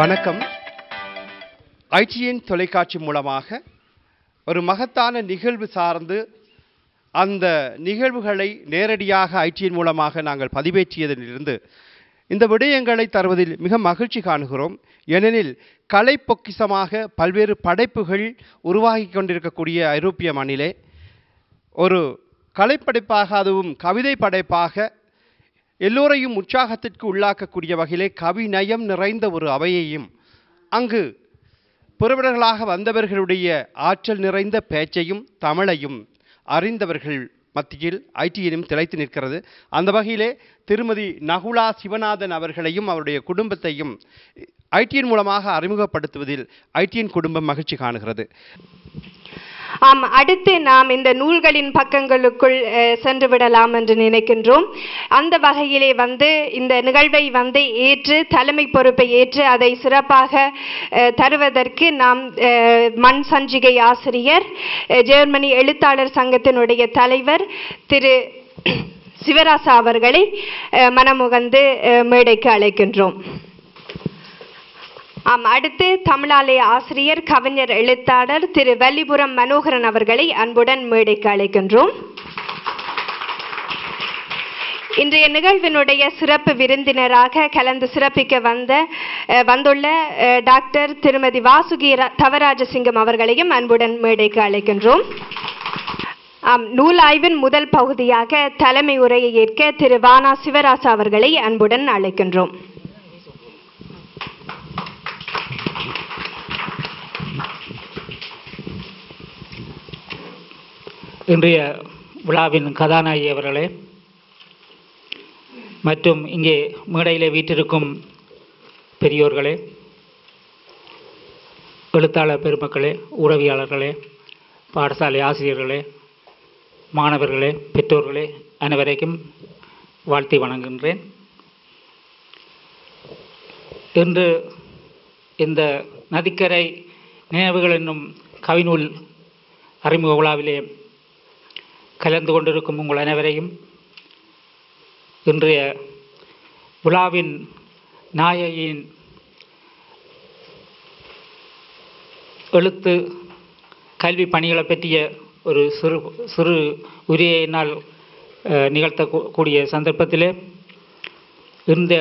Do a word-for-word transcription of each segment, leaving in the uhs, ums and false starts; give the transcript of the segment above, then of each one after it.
வணக்கம். ஐடிஎன் தொலைக்காட்சி மூலமாக ஒரு மகத்தான நிகழ்வு சார்ந்து அந்த நிகழ்வுகளை நேரடியாக ஐடிஎன் மூலமாக நாங்கள் பதிவேற்றியதிலிருந்து இந்த விடயங்களை தருவதில் மிக மகிழ்ச்சி காணுகிறோம். ஏனெனில் கலை பொக்கிசமாக பல்வேறு படைப்புகள் உருவாகி கொண்டிருக்கக்கூடிய ஐரோப்பிய மண்ணிலே ஒரு கலைப்படைப்பாக, அதுவும் கவிதை படைப்பாக எல்லோரையும் உற்சாகத்திற்கு உள்ளாக்கக்கூடிய வகையிலே கவி நயம் நிறைந்த ஒரு அவையையும், அங்கு புறவிடர்களாக வந்தவர்களுடைய ஆற்றல் நிறைந்த பேச்சையும் தமிழையும் அறிந்தவர்கள் மத்தியில் ஐடிஎனும் திளைத்து நிற்கிறது. அந்த வகையிலே திருமதி நகுலா சிவநாதன் அவர்களையும் அவருடைய குடும்பத்தையும் ஐடிஎன் மூலமாக அறிமுகப்படுத்துவதில் ஐடிஎன் குடும்பம் மகிழ்ச்சி காணுகிறது. ஆம், அடுத்து நாம் இந்த நூல்களின் பக்கங்களுக்குள் சென்று விடலாம் என்று நினைக்கின்றோம். அந்த வகையிலே வந்து இந்த நிகழ்வை வந்து ஏற்று தலைமை பொறுப்பை ஏற்று அதை சிறப்பாக தருவதற்கு நாம் மண் சஞ்சிகை ஆசிரியர், ஜெர்மனி எழுத்தாளர் சங்கத்தினுடைய தலைவர் திரு சிவராசா அவர்களை மனமுகந்து மேடைக்கு அழைக்கின்றோம். ஆம், அடுத்து தமிழாலய ஆசிரியர், கவிஞர், எழுத்தாளர் திரு வல்லிபுரம் மனோகரன் அவர்களை அன்புடன் மேடைக்கு அழைக்கின்றோம். இன்றைய நிகழ்வினுடைய சிறப்பு விருந்தினராக கலந்து சிறப்பிக்க வந்த வந்துள்ள டாக்டர் திருமதி வாசுகி தவராஜசிங்கம் அவர்களையும் அன்புடன் மேடைக்கு அழைக்கின்றோம். ஆம், நூலாய்வின் முதல் பகுதியாக தலைமை உரையை ஏற்க திரு வானா சிவராசா அவர்களை அன்புடன் அழைக்கின்றோம். இன்றைய விழாவின் கதாநாயகி அவர்களே மற்றும் இங்கே மேடையிலே வீற்றிருக்கும் பெரியோர்களே, எழுத்தாளர் பெருமக்களே, உறவியாளர்களே, பாடசாலை ஆசிரியர்களே, மாணவர்களே, பெற்றோர்களே, அனைவரைக்கும் வாழ்த்தி வணங்குகின்றேன். இன்று இந்த நதிக்கரை நினைவுகள் என்னும் கவிநூல் அறிமுக விழாவிலே கலந்து கொண்டிருக்கும் உங்கள் அனைவரையும், இன்றைய விழாவின் நாயகியின் எழுத்து கல்வி பணிகளை பற்றிய ஒரு சிறு சிறு உரையை என்னால் நிகழ்த்தக்கூடிய சந்தர்ப்பத்திலே இந்த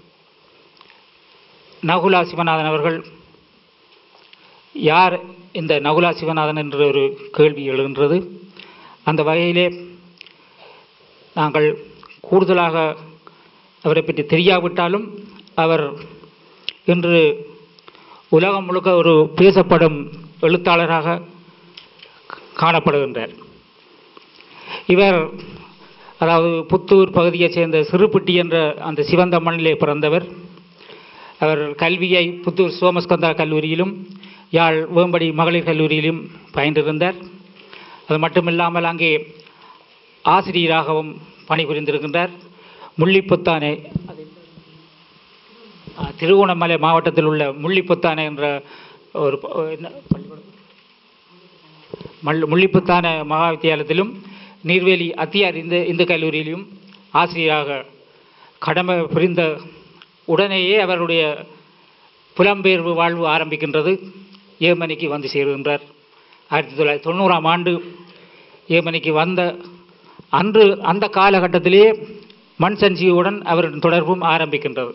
நகுலா சிவநாதன் அவர்கள் யார்? இந்த நகுலா சிவநாதன் என்ற ஒரு கேள்வி எழுகின்றது. அந்த வகையிலே நாங்கள் கூடுதலாக அவரை பற்றி தெரியாவிட்டாலும் அவர் இன்று உலகம் முழுக்க ஒரு பேசப்படும் எழுத்தாளராக காணப்படுகின்றார். இவர் அதாவது புத்தூர் பகுதியைச் சேர்ந்த சிறுபட்டி என்ற அந்த சிவந்த மண்ணிலே பிறந்தவர். அவர் கல்வியை புத்தூர் சோமஸ்கந்தா கல்லூரியிலும் யாழ் வேம்படி மகளிர் கல்லூரியிலும் பயின்றிருந்தார். அது மட்டுமில்லாமல் அங்கே ஆசிரியராகவும் பணிபுரிந்திருக்கின்றார். முள்ளிப்புத்தானே, திருகோணமலை மாவட்டத்தில் உள்ள முள்ளிப்புத்தானே என்ற ஒரு முள்ளிப்புத்தான மகா வித்தியாலயத்திலும் நீர்வேலி அத்தியார் இந்த இந்து கல்லூரியிலும் ஆசிரியராக கடமை புரிந்த உடனேயே அவருடைய புலம்பெயர்வு வாழ்வு ஆரம்பிக்கின்றது. ஏமனிக்கு வந்து சேருகின்றார். ஆயிரத்தி தொள்ளாயிரத்தி தொண்ணூறாம் ஆண்டு ஏமனிக்கு வந்த அன்று அந்த காலகட்டத்திலேயே மண் சஞ்சிகையுடன் அவரின் தொடர்பும் ஆரம்பிக்கின்றது.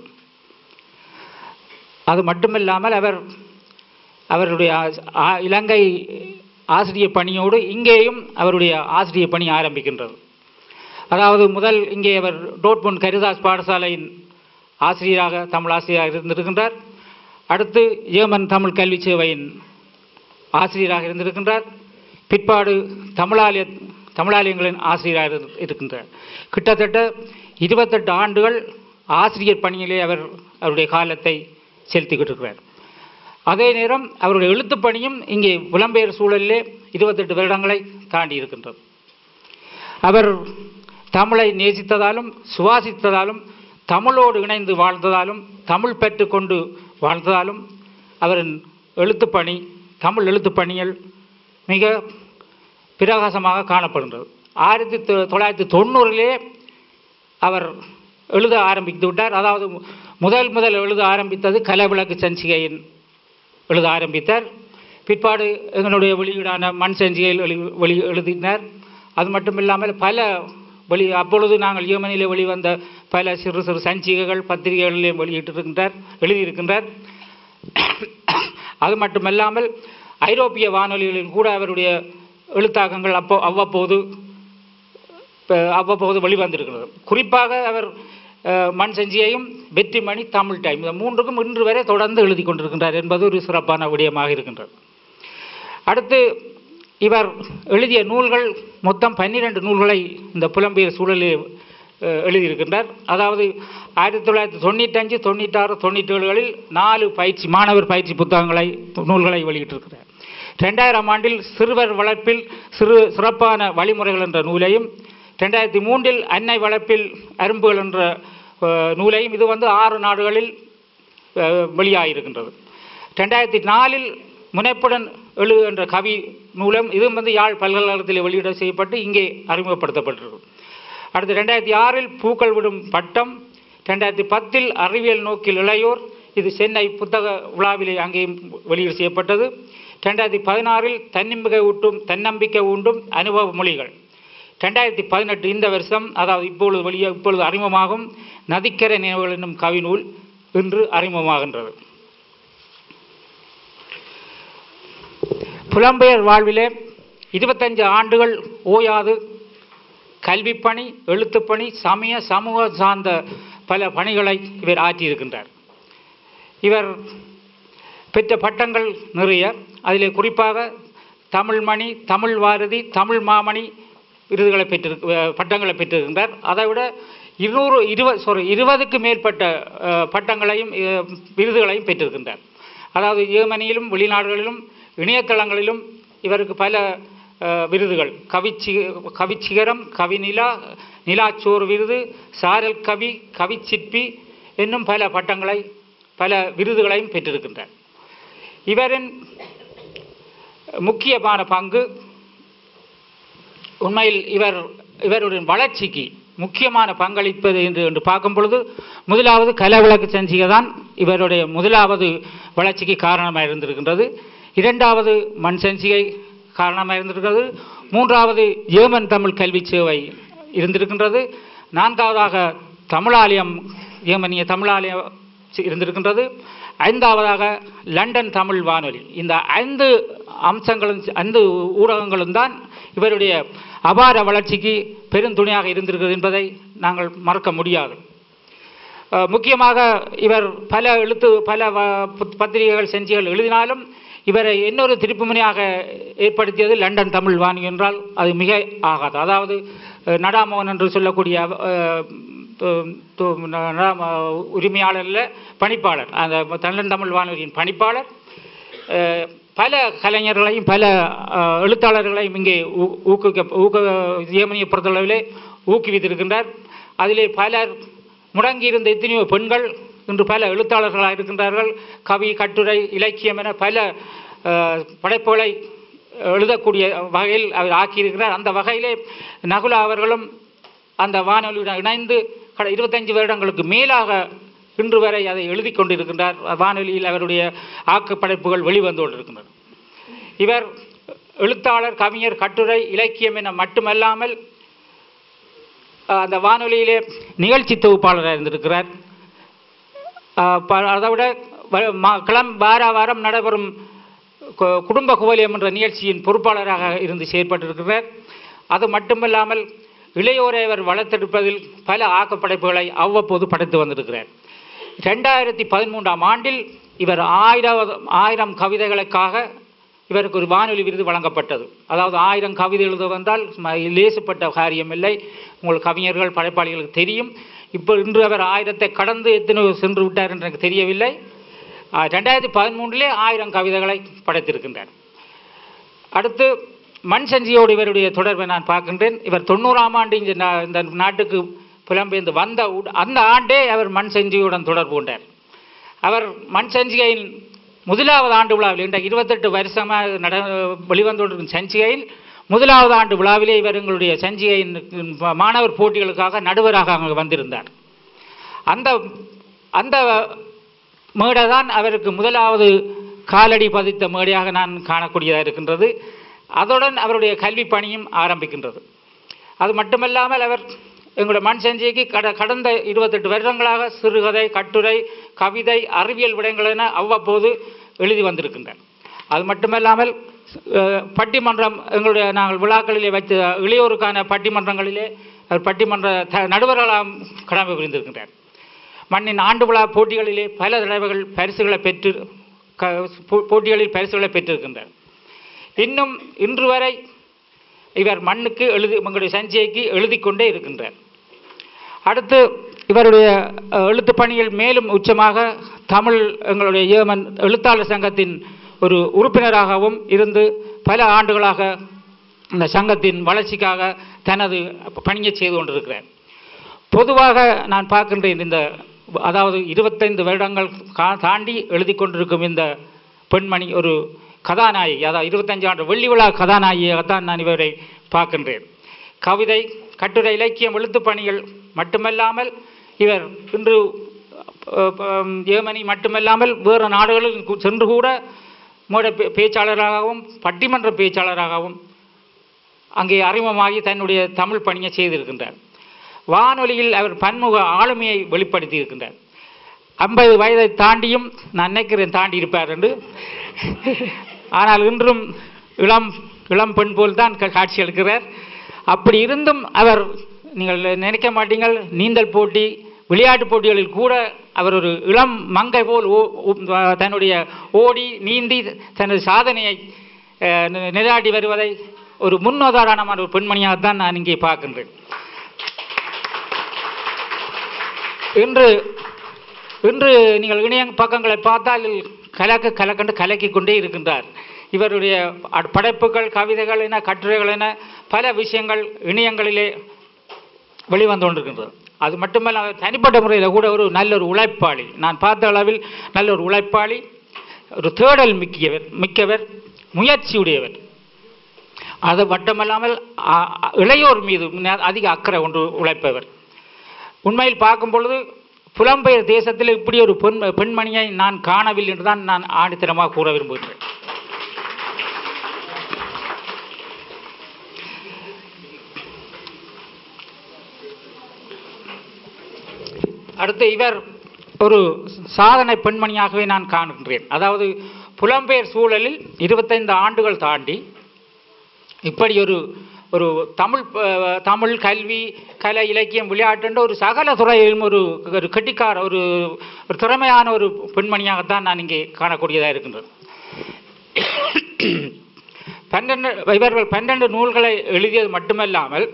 அது மட்டுமில்லாமல் அவர் அவருடைய இலங்கை ஆசிரியர் பணியோடு இங்கேயும் அவருடைய ஆசிரியர் பணி ஆரம்பிக்கின்றது. அதாவது முதல் இங்கே அவர் டோட்முண்ட் கரிதாஸ் பாடசாலையின் ஆசிரியராக தமிழ் ஆசிரியராக இருந்திருக்கின்றார். அடுத்து ஏமன் தமிழ் கல்வி சேவையின் ஆசிரியராக இருந்திருக்கின்றார். பிற்பாடு தமிழாலய தமிழாலயங்களின் ஆசிரியராக இருக்கின்றார். கிட்டத்தட்ட இருபத்தெட்டு ஆண்டுகள் ஆசிரியர் பணியிலே அவர் அவருடைய காலத்தை செலுத்திக்கிட்டு இருக்கிறார். அதே நேரம் அவருடைய எழுத்து பணியும் இங்கே புலம்பெயர் சூழலிலே இருபத்தெட்டு வருடங்களை தாண்டி இருக்கின்றது. அவர் தமிழை நேசித்ததாலும் சுவாசித்ததாலும் தமிழோடு இணைந்து வாழ்ந்ததாலும் தமிழ் பெற்று கொண்டு வாழ்ந்ததாலும் அவரின் எழுத்துப்பணி, தமிழ் எழுத்துப்பணிகள் மிக பிரகாசமாக காணப்படுகின்றது. ஆயிரத்தி தொள்ளாயிரத்தி தொண்ணூறிலே அவர் எழுத ஆரம்பித்து விட்டார். அதாவது முதல் முதல் எழுத ஆரம்பித்தது கலவிளக்கு சஞ்சிகையின் எழுத ஆரம்பித்தார். பிற்பாடு எங்களுடைய வெளியீடான மண் சஞ்சிகையில் வெளி வெளி எழுதினார். அது மட்டும் இல்லாமல் பல வெளி அப்பொழுது நாங்கள் யேமனிலே வெளிவந்த பல சிறு சிறு சஞ்சிகைகள் பத்திரிகைகளிலே வெளியிட்டிருக்கின்றார் எழுதியிருக்கின்றார். அது மட்டுமல்லாமல் ஐரோப்பிய வானொலிகளில் கூட அவருடைய எழுத்தாக்கங்கள் அப்போ அவ்வப்போது அவ்வப்போது வெளிவந்திருக்கிறது. குறிப்பாக அவர் மண் சஞ்சியையும் வெற்றிமணி தமிழ் டைம் இந்த மூன்றுக்கும் இன்று வரை தொடர்ந்து எழுதி கொண்டிருக்கின்றார் என்பது ஒரு சிறப்பான விடயமாக இருக்கின்றது. அடுத்து இவர் எழுதிய நூல்கள் மொத்தம் பன்னிரண்டு நூல்களை இந்த புலம்பெயர் சூழலில் எழுதியிருக்கின்றார். அதாவது ஆயிரத்தி தொள்ளாயிரத்தி தொண்ணூற்றஞ்சு தொண்ணூற்றாறு தொண்ணூற்றி ஏழுகளில் நாலு பயிற்சி மாணவர் பயிற்சி புத்தகங்களை நூல்களை வெளியிட்டிருக்கிறார். ரெண்டாயிரம் ஆண்டில் சிறுவர் வளர்ப்பில் சிறு சிறப்பான வழிமுறைகள் என்ற நூலையும், ரெண்டாயிரத்தி மூன்றில் அன்னை வளர்ப்பில் அரும்புகள் என்ற நூலையும், இது வந்து ஆறு நாடுகளில் வெளியாகியிருக்கின்றது. ரெண்டாயிரத்தி நாலில் முனைப்புடன் எழு என்ற கவி நூலம், இதுவும் வந்து யாழ் பல்கலைக்கழகத்தில் வெளியிட செய்யப்பட்டு இங்கே அறிமுகப்படுத்தப்பட்டிருக்கும். அடுத்து ரெண்டாயிரத்தி ஆறில் பூக்கள் விடும் பட்டம், ரெண்டாயிரத்தி பத்தில் அறிவியல் நோக்கில் இளையோர், இது சென்னை புத்தக விழாவிலே அங்கேயும் வெளியீடு செய்யப்பட்டது. ரெண்டாயிரத்தி பதினாறில் தன்னம்பிக்கை ஊட்டும் தன்னம்பிக்கை ஊண்டும் அனுபவ மொழிகள். ரெண்டாயிரத்தி பதினெட்டு இந்த வருஷம், அதாவது இப்பொழுது வெளியே இப்பொழுது அறிமுகமாகும் நதிக்கரை நினைவுகள் என்னும் கவிநூல் இன்று அறிமுகமாகின்றது. புலம்பெயர் வாழ்விலே இருபத்தஞ்சு ஆண்டுகள் ஓயாது கல்விப்பணி, எழுத்துப்பணி, சமய சமூக சார்ந்த பல பணிகளை இவர் ஆற்றியிருக்கின்றார். இவர் பெற்ற பட்டங்கள் நிறைய. அதிலே குறிப்பாக தமிழ்மணி, தமிழ் வாரதி, தமிழ் மாமணி விருதுகளை பெற்று பட்டங்களை பெற்றிருக்கின்றார். அதை விட இருநூறு இருபது சாரி இருபதுக்கு மேற்பட்ட பட்டங்களையும் விருதுகளையும் பெற்றிருக்கின்றார். அதாவது யேமனியிலும் வெளிநாடுகளிலும் இணையதளங்களிலும் இவருக்கு பல விருதுகள், கவிச்சி கவிச்சிகரம், கவிநிலா, நிலாச்சோறு விருது, சாரல் கவி, கவிச்சிற்பி என்னும் பல பட்டங்களை பல விருதுகளையும் பெற்றிருக்கின்றார். இவரின் முக்கியமான பங்கு உண்மையில் இவர் இவருடைய வளர்ச்சிக்கு முக்கியமான பங்களிப்பது என்று என்று பார்க்கும் பொழுது, முதலாவது கலவிளக்கு சஞ்சிகை தான் இவருடைய முதலாவது வளர்ச்சிக்கு காரணமாக இருந்திருக்கின்றது. இரண்டாவது மண் சஞ்சிகை காரணமாக இருந்திருக்கிறது. மூன்றாவது யேமன் தமிழ் கல்வி சேவை இருந்திருக்கின்றது. நான்காவதாக தமிழாலயம், யேமனிய தமிழாலயம் இருந்திருக்கின்றது. ஐந்தாவதாக லண்டன் தமிழ் வானொலி. இந்த ஐந்து அம்சங்களும் ஐந்து ஊடகங்களும் தான் இவருடைய அபார வளர்ச்சிக்கு பெருந்துணையாக இருந்திருக்கிறது என்பதை நாங்கள் மறக்க முடியாது. முக்கியமாக இவர் பல எழுத்து பல பத்திரிகைகள் செஞ்சிகள் எழுதினாலும் இவரை இன்னொரு திருப்புமுனையாக ஏற்படுத்தியது லண்டன் தமிழ் வானொலி என்றால் அது மிக ஆகாது. அதாவது நடாமோகன் என்று சொல்லக்கூடிய உரிமையாளரில் பணிப்பாளர், அந்த லண்டன் தமிழ் வானொலியின் பணிப்பாளர் பல கலைஞர்களையும் பல எழுத்தாளர்களையும் இங்கே ஊக்குவிக்க ஊக்க யேமனியை பொறுத்தளவிலே ஊக்குவித்திருக்கின்றார். அதிலே பலர் முடங்கியிருந்த எத்தனையோ பெண்கள் இன்று பல எழுத்தாளர்களாக இருக்கின்றார்கள். கவி, கட்டுரை, இலக்கியம் என பல படைப்புகளை எழுதக்கூடிய வகையில் அவர் ஆக்கியிருக்கிறார். அந்த வகையிலே நகுலா அவர்களும் அந்த வானொலியுடன் இணைந்து இருபத்தஞ்சு வருடங்களுக்கு மேலாக இன்று வரை அதை எழுதி கொண்டிருக்கின்றார். வானொலியில் அவருடைய ஆக்கப்படைப்புகள் வெளிவந்து கொண்டிருக்கின்றன. இவர் எழுத்தாளர், கவிஞர், கட்டுரை, இலக்கியம் என மட்டுமல்லாமல் அந்த வானொலியிலே நிகழ்ச்சி தொகுப்பாளராக இருந்திருக்கிறார். அதை விட கிளம் வார வாரம் நடைபெறும் குடும்ப குவலியம் என்ற நிகழ்ச்சியின் பொறுப்பாளராக இருந்து செயற்பட்டிருக்கிறார். அது மட்டுமல்லாமல் இளையோரை அவர் வளர்த்தெடுப்பதில் பல ஆக்கப்படைப்புகளை அவ்வப்போது படைத்து வந்திருக்கிறார். ரெண்டாயிரத்தி பதிமூன்றாம் ஆண்டில் இவர் ஆயிரம் ஆயிரம் கவிதைகளுக்காக இவருக்கு ஒரு வானொலி விருது வழங்கப்பட்டது. அதாவது ஆயிரம் கவிதை எழுத வந்தால் லேசுப்பட்ட காரியம் இல்லை. உங்கள் கவிஞர்கள் படைப்பாளிகளுக்கு தெரியும். இப்போ இன்று அவர் ஆயிரத்தை கடந்து எத்தனை சென்று விட்டார் என்று எனக்கு தெரியவில்லை. ரெண்டாயிரத்தி பதிமூன்றிலே ஆயிரம் கவிதைகளை படைத்திருக்கின்றார். அடுத்து மண் சஞ்சியோடு இவருடைய தொடர்பை நான் பார்க்கின்றேன். இவர் தொண்ணூறாம் ஆண்டு இந்த நாட்டுக்கு புலம்பெயர்ந்து வந்த அந்த ஆண்டே அவர் மண் சஞ்சியுடன் தொடர்பு கொண்டார். அவர் மண் சஞ்சிகையின் முதலாவது ஆண்டு விழாவில் இன்றைக்கு இருபத்தெட்டு வருஷமாக நட வெளிவந்துள்ளிருக்கும் சஞ்சிகையில் முதலாவது ஆண்டு விழாவிலே இவர் எங்களுடைய சஞ்சிகையின் மாணவர் போட்டிகளுக்காக நடுவராக அங்கே வந்திருந்தார். அந்த அந்த மேடை தான் அவருக்கு முதலாவது காலடி பதித்த மேடையாக நான் காணக்கூடியதாக இருக்கின்றது. அதுடன் அவருடைய கல்வி பணியும் ஆரம்பிக்கின்றது. அது மட்டுமல்லாமல் அவர் எங்களுடைய மண் சஞ்சிக்கு கட கடந்த இருபத்தெட்டு வருடங்களாக சிறுகதை, கட்டுரை, கவிதை, அறிவியல் விடயங்கள் என அவ்வப்போது எழுதி வந்திருக்கின்றார். அது மட்டுமல்லாமல் பட்டிமன்றம் எங்களுடைய நாங்கள் விழாக்களிலே வைத்த இளையோருக்கான பட்டிமன்றங்களிலே அவர் பட்டிமன்ற த நடுவர்களாம் கடமை புரிந்திருக்கின்றார். மண்ணின் ஆண்டு விழா போட்டிகளிலே பல தடவைகள் பரிசுகளை பெற்று க போட்டிகளில் பரிசுகளை பெற்றிருக்கின்றார். இன்னும் இன்று வரை இவர் மண்ணுக்கு எழுதி எங்களுடைய சஞ்சிகைக்கு எழுதி கொண்டே இருக்கின்றார். அடுத்து இவருடைய எழுத்து பணியில் மேலும் உச்சமாக தமிழ் எங்களுடைய ஏமன் எழுத்தாளர் சங்கத்தின் ஒரு உறுப்பினராகவும் இருந்து பல ஆண்டுகளாக இந்த சங்கத்தின் வளர்ச்சிக்காக தனது பணியை செய்து கொண்டிருக்கிறார். பொதுவாக நான் பார்க்கின்றேன், இந்த அதாவது இருபத்தைந்து வருடங்கள் தாண்டி எழுதி கொண்டிருக்கும் இந்த பெண்மணி ஒரு கதாநாயகி, அதாவது இருபத்தஞ்சு ஆண்டு வெள்ளி விழா கதாநாயகியாகத்தான் நான் இவரை பார்க்கின்றேன். கவிதை, கட்டுரை, இலக்கியம், எழுத்து பணிகள் மட்டுமல்லாமல் இவர் இன்று ஏமனி மட்டுமல்லாமல் வேறு நாடுகளில் சென்று கூட மேடை பேச்சாளராகவும் பட்டிமன்ற பேச்சாளராகவும் அங்கே அறிமுகமாகி தன்னுடைய தமிழ் பணியை செய்திருக்கின்றார். வானொலியில் அவர் பன்முக ஆளுமையை வெளிப்படுத்தி இருக்கின்றார். ஐம்பது வயதை தாண்டியும் நான் நினைக்கிறேன் தாண்டி இருப்பார் என்று. ஆனால் இன்றும் இளம் இளம் பெண் போல் தான் காட்சி அளிக்கிறார். அப்படி இருந்தும் அவர், நீங்கள் நினைக்க மாட்டீங்கள், நீந்தல் போட்டி, விளையாட்டு போட்டிகளில் கூட அவர் ஒரு இளம் மங்கை போல் தன்னுடைய ஓடி நீந்தி தனது சாதனையை நிலையாட்டி வருவதை ஒரு முன்னுதாரணமான ஒரு பெண்மணியாகத்தான் நான் இங்கே பார்க்கின்றேன். இன்று இன்று நீங்கள் இணைய பக்கங்களை பார்த்தால் கலக்க கலக்கண்டு கலக்கி கொண்டே இருக்கின்றார். இவருடைய படைப்புகள், கவிதைகள் என, கட்டுரைகள் என பல விஷயங்கள் இணையங்களிலே வெளிவந்து கொண்டிருக்கின்றது. அது மட்டுமல்ல, தனிப்பட்ட முறையில் கூட ஒரு நல்ல ஒரு உழைப்பாளி, நான் பார்த்த அளவில் நல்ல ஒரு உழைப்பாளி, ஒரு தேடல் மிக்கவர் மிக்கவர் முயற்சியுடையவர். அது மட்டுமல்லாமல் இளையோர் மீது அதிக அக்கறை கொண்டு உழைப்பவர். உண்மையில் பார்க்கும் பொழுது புலம்பெயர் தேசத்தில் இப்படி ஒரு பெண் பெண்மணியை நான் காணவில்லை என்று தான் நான் ஆணித்தரமாக கூற விரும்புகிறேன். அடுத்து இவர் ஒரு சாதனை பெண்மணியாகவே நான் காண்கின்றேன். அதாவது புலம்பெயர் சூழலில் இருபத்தைந்து ஆண்டுகள் தாண்டி இப்படி ஒரு ஒரு தமிழ் தமிழ் கல்வி, கலை, இலக்கியம், விளையாட்டு ஒரு சகல துறையிலும் ஒரு ஒரு கெட்டிக்கார ஒரு ஒரு திறமையான ஒரு பெண்மணியாகத்தான் நான் இங்கே காணக்கூடியதாக இருக்கின்றது. பன்னெண்டு இவர்கள் பன்னெண்டு நூல்களை எழுதியது மட்டுமல்லாமல்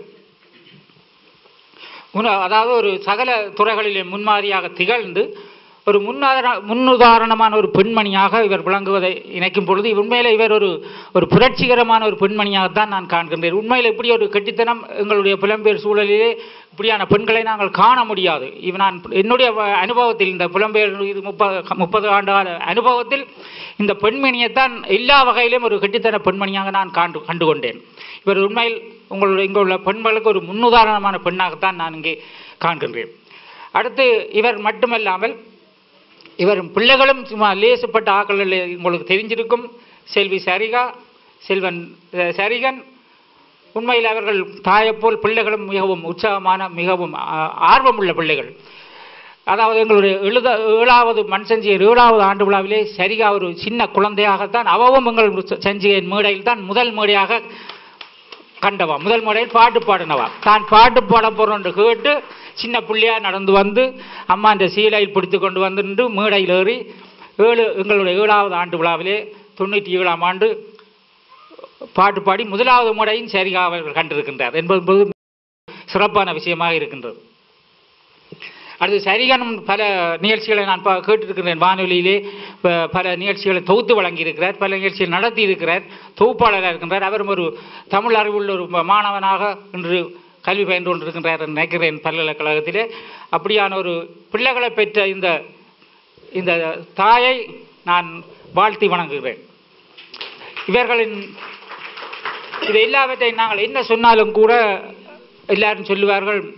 அதாவது ஒரு சகல துறைகளிலே முன்மாதிரியாக திகழ்ந்து ஒரு முன்னாதார முன்னுதாரணமான ஒரு பெண்மணியாக இவர் விளங்குவதை இணைக்கும் பொழுது உண்மையில் இவர் ஒரு ஒரு புரட்சிகரமான ஒரு பெண்மணியாகத்தான் நான் காண்கின்றேன். உண்மையில் இப்படி ஒரு கெட்டித்தனம் எங்களுடைய புலம்பெயர் சூழலிலே இப்படியான பெண்களை நாங்கள் காண முடியாது. இவ் நான் என்னுடைய அனுபவத்தில், இந்த புலம்பெயர் இது முப்பது முப்பது ஆண்டு கால அனுபவத்தில் இந்த பெண்மணியைத்தான் எல்லா வகையிலும் ஒரு கெட்டித்தன பெண்மணியாக நான் காண்டு கண்டுகொண்டேன். இவர் உண்மையில் உங்களுடைய இங்கே உள்ள பெண்களுக்கு ஒரு முன்னுதாரணமான பெண்ணாகத்தான் நான் இங்கே காண்கின்றேன். அடுத்து இவர் மட்டுமல்லாமல் இவர் பிள்ளைகளும் சும்மா லேசுப்பட்ட ஆக்களில் உங்களுக்கு தெரிஞ்சிருக்கும். செல்வி சரிகா, செல்வன் சரிகன், உண்மையில் அவர்கள் தாயைப்போல் பிள்ளைகளும் மிகவும் உற்சாகமான, மிகவும் ஆர்வமுள்ள பிள்ளைகள். அதாவது எங்களுடைய எழுத ஏழாவது மண் சஞ்சிகையின் ஏழாவது ஆண்டு விழாவிலே சரிகா ஒரு சின்ன குழந்தையாகத்தான் அவவும் எங்கள் சஞ்சிகையின் மேடையில் தான் முதல் மேடையாக கண்டவா, முதல் மேடையில் பாட்டு பாடினவா. தான் பாட்டு பாட போகிறோம் என்று கேட்டு சின்ன பிள்ளையா நடந்து வந்து அம்மா இந்த சீலையில் பிடித்து கொண்டு வந்து நின்று மேடையில் ஏறி ஏழு எங்களுடைய ஏழாவது ஆண்டு விழாவிலே தொண்ணூற்றி ஏழாம் ஆண்டு பாட்டு பாடி முதலாவது மேடையும் சரிகா அவர்கள் கண்டிருக்கின்றார் என்பது சிறப்பான விஷயமாக இருக்கின்றது. அடுத்து சரிகானும் பல நிகழ்ச்சிகளை நான் பா கேட்டிருக்கிறேன். வானொலியிலே பல நிகழ்ச்சிகளை தொகுத்து வழங்கியிருக்கிறார், பல நிகழ்ச்சிகள் நடத்தி இருக்கிறார், தொகுப்பாளராக இருக்கின்றார். அவரும் ஒரு தமிழ் அறிவுள்ள ஒரு மாணவனாக இன்று கல்வி பயின்று கொண்டிருக்கின்றார் நினைக்கிறேன் பல்கலைக்கழகத்திலே. அப்படியான ஒரு பிள்ளைகளை பெற்ற இந்த இந்த தாயை நான் வாழ்த்தி வணங்குகிறேன். இவர்களின் இது எல்லாவற்றையும் நாங்கள் என்ன சொன்னாலும் கூட எல்லாரும் சொல்லுவார்கள்,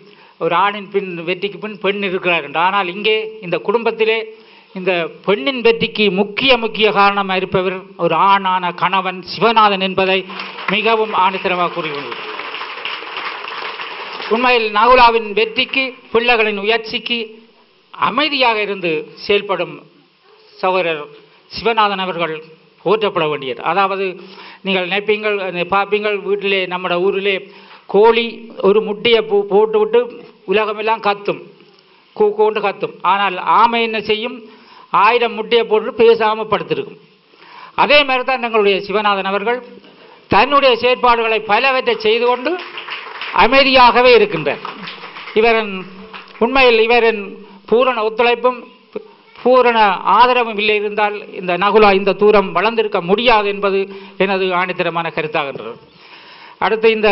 ஒரு ஆணின் பின் வெற்றிக்கு பின் பெண் இருக்கிறார் என்று. ஆனால் இங்கே இந்த குடும்பத்திலே இந்த பெண்ணின் வெற்றிக்கு முக்கிய முக்கிய காரணமாக இருப்பவர் ஒரு ஆணான கணவன் சிவநாதன் என்பதை மிகவும் ஆணித்தரமாக கூறுகிறது. உண்மையில் நகுலாவின் வெற்றிக்கு, பிள்ளைகளின் உயர்ச்சிக்கு அமைதியாக இருந்து செயல்படும் சகோதரர் சிவநாதன் அவர்கள் போற்றப்பட வேண்டியது. அதாவது நீங்கள் நினைப்பீங்கள், பார்ப்பீங்கள், வீட்டிலே நம்மட ஊரிலே கோழி ஒரு முட்டையை போ போட்டு விட்டு உலகமெல்லாம் கத்தும், கூ கூண்டு கத்தும். ஆனால் ஆமை என்ன செய்யும்? ஆயிரம் முட்டையை போட்டு பேசாமல் படுத்திருக்கும். அதே மாதிரி தான் எங்களுடைய சிவநாதன் அவர்கள் தன்னுடைய செயற்பாடுகளை பலவற்றை செய்து கொண்டு அமைதியாகவே இருக்கின்றார். இவரின் உண்மையில் இவரின் பூரண ஒத்துழைப்பும் பூரண ஆதரவும் இல்லை இருந்தால் இந்த நகுலா இந்த தூரம் வளர்ந்திருக்க முடியாது என்பது எனது ஆணித்தரமான கருத்தாகின்றது. அடுத்து இந்த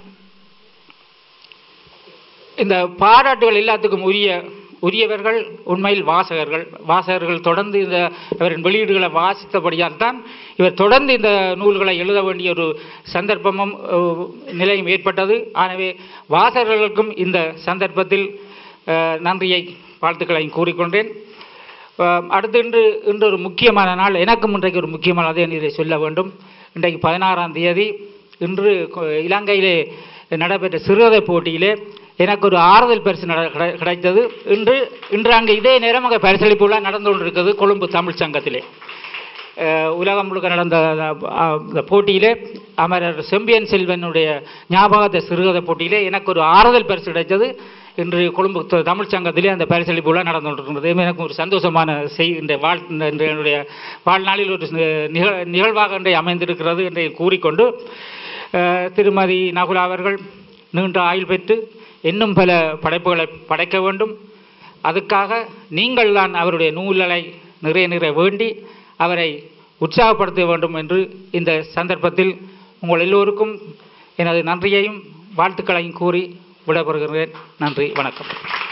இந்த பாராட்டுகள் எல்லாத்துக்கும் உரிய உரியவர்கள் உண்மையில் வாசகர்கள். வாசகர்கள் தொடர்ந்து இந்த இவரின் வெளியீடுகளை வாசித்தபடியால் தான் இவர் தொடர்ந்து இந்த நூல்களை எழுத வேண்டிய ஒரு சந்தர்ப்பமும் நிலையும் ஏற்பட்டது. ஆகவே வாசகர்களுக்கும் இந்த சந்தர்ப்பத்தில் நன்றியை வாழ்த்துக்களையும் கூறிக்கொண்டேன். அடுத்து இன்று இன்று ஒரு முக்கியமான நாள், எனக்கும் இன்றைக்கு ஒரு முக்கியமான அதை இதை சொல்ல வேண்டும். இன்றைக்கு பதினாறாம் தேதி இன்று இலங்கையிலே நடைபெற்ற சிறுகதை போட்டியிலே எனக்கு ஒரு ஆறுதல் பரிசு கிடைத்தது. இன்று இன்று அங்கே இதே நேரம் அங்கே பரிசளிப்புள்ள நடந்து கொண்டிருக்கிறது கொழும்பு தமிழ் சங்கத்திலே. உலகம் முழுக்க நடந்த இந்த போட்டியிலே அமரர் செம்பியன் செல்வனுடைய ஞாபகத்தை சிறுகதை போட்டியிலே எனக்கு ஒரு ஆறுதல் பரிசு கிடைத்தது. இன்று கொழும்பு தமிழ் சங்கத்திலே அந்த பரிசளிப்புள்ள நடந்து கொண்டிருக்கிறது. எனக்கு ஒரு சந்தோஷமான செய் இந்த வாழ் இன்று என்னுடைய வாழ்நாளில் ஒரு நிகழ் நிகழ்வாக இன்றை அமைந்திருக்கிறது என்று கூறிக்கொண்டு, திருமதி நகுலா அவர்கள் நீண்ட ஆயுள் பெற்று இன்னும் பல படைப்புகளை படைக்க வேண்டும். அதுக்காக நீங்கள் தான் அவருடைய நூல்களை நிறைய நிறைய வேண்டி அவரை உற்சாகப்படுத்த வேண்டும் என்று இந்த சந்தர்ப்பத்தில் உங்கள் எல்லோருக்கும் எனது நன்றியையும் வாழ்த்துக்களையும் கூறி விடைபெறுகிறேன். நன்றி, வணக்கம்.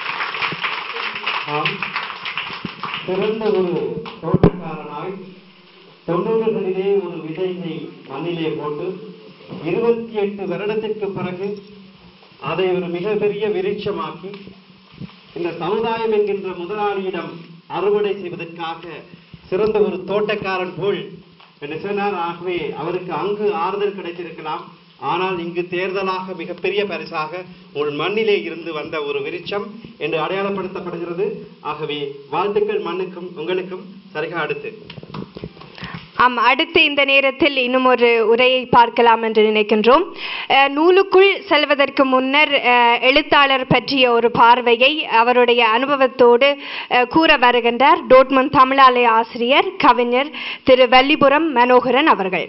சிறந்த ஒரு தோட்டக்காரனாய் தொண்ணூறுகளிலே ஒரு விதையை மண்ணிலே போட்டு இருபத்தி எட்டு வருடத்திற்கு பிறகு அதை ஒரு மிகப்பெரிய விருட்சமாக்கி இந்த சமுதாயம் என்கின்ற முதலாளியிடம் அறுவடை செய்வதற்காக சிறந்த ஒரு தோட்டக்காரன் போல் என்று சொன்னார். ஆகவே அவருக்கு அங்கு ஆறுதல் கிடைத்திருக்கலாம். ஆனால் இங்கு தேர்தலாக மிகப்பெரிய பரிசாக உங்கள் மண்ணிலே இருந்து வந்த ஒரு விருட்சம் என்று அடையாளப்படுத்தப்படுகிறது. ஆகவே வாழ்த்துக்கள் மண்ணுக்கும் உங்களுக்கும். சரிக அடுத்து ஆம், அடுத்து இந்த நேரத்தில் இன்னும் ஒரு உரையை பார்க்கலாம் என்று நினைக்கின்றோம். நூலுக்குள் செல்வதற்கு முன்னர் எழுத்தாளர் பற்றிய ஒரு பார்வையை அவருடைய அனுபவத்தோடு கூற வருகின்றார் டோட்மன் தமிழாலய ஆசிரியர் கவிஞர் திரு வல்லிபுரம் மனோகரன் அவர்கள்.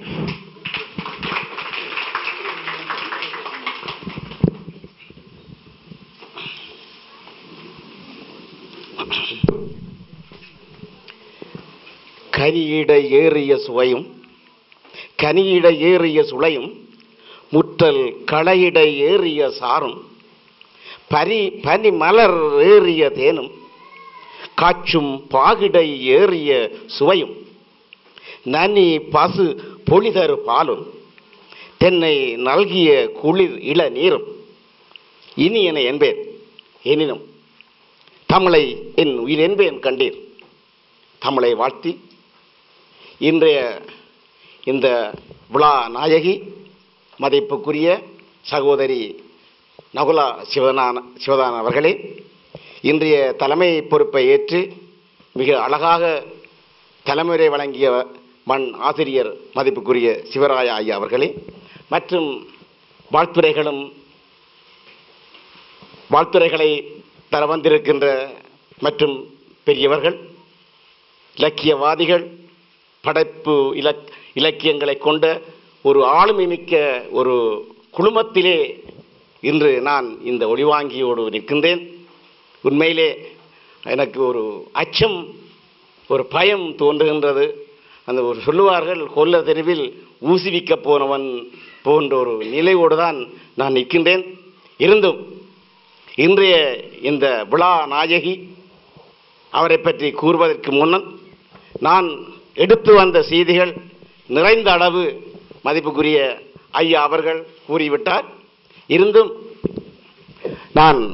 கனியிட ஏறிய சுவையும் கனியிட ஏறிய சுளையும் முற்றல் களையிட ஏறிய சாரும் பரி பனி மலர் ஏறிய தேனும் காற்றும் பாகிடை ஏறிய சுவையும் நனி பசு பொழிதரு பாலும் தென்னை நல்கிய குளிர் இள நீரும் இனி என என்பேன். எனினும் தமிழை என் உயிர் என்பேன் கண்டீர். தமிழை வாழ்த்தி இன்றைய இந்த விழா நாயகி மதிப்புக்குரிய சகோதரி நகுலா சிவநான சிவதான அவர்களே, இன்றைய தலைமை பொறுப்பை ஏற்று மிக அழகாக தலைமுறை வழங்கிய மண் ஆசிரியர் மதிப்புக்குரிய சிவராய ஐயா அவர்களே, மற்றும் வாழ்த்துரைகளும் வாழ்த்துரைகளை தர வந்திருக்கின்ற மற்றும் பெரியவர்கள், இலக்கியவாதிகள், படைப்பு இலக் இலக்கியங்களை கொண்ட ஒரு ஆளுமை மிக்க ஒரு குழுமத்திலே இன்று நான் இந்த ஒளிவாங்கியோடு நிற்கின்றேன். உண்மையிலே எனக்கு ஒரு அச்சம், ஒரு பயம் தோன்றுகின்றது. அந்த ஒரு சொல்லுவார்கள், கொல்ல தெருவில் ஊசிவிக்க போனவன் போன்ற ஒரு நிலையோடு தான் நான் நிற்கின்றேன். இருந்தும் இன்றைய இந்த விழா நாயகி அவரை பற்றி கூறுவதற்கு முன்னர் நான் எடுத்து வந்த செய்திகள் நிறைந்த அளவு மதிப்புக்குரிய ஐயா அவர்கள் கூறிவிட்டார். இருந்தும் நான்